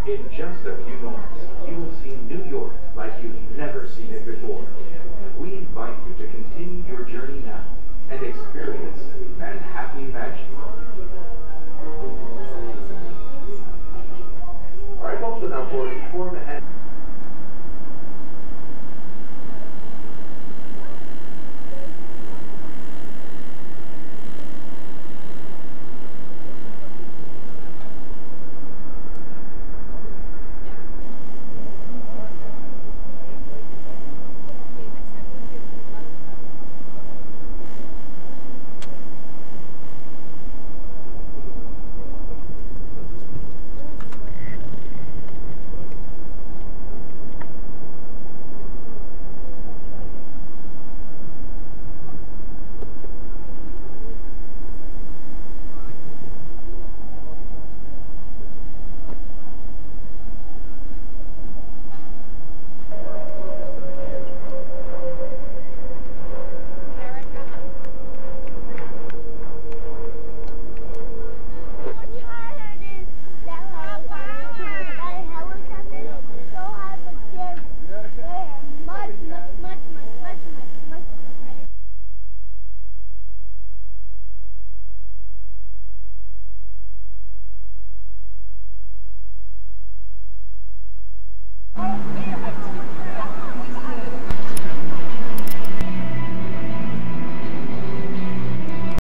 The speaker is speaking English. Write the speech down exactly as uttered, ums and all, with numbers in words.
In just a few moments, you will see New York like you've never seen it before. We invite you to continue your journey now and experience Manhattan Magic.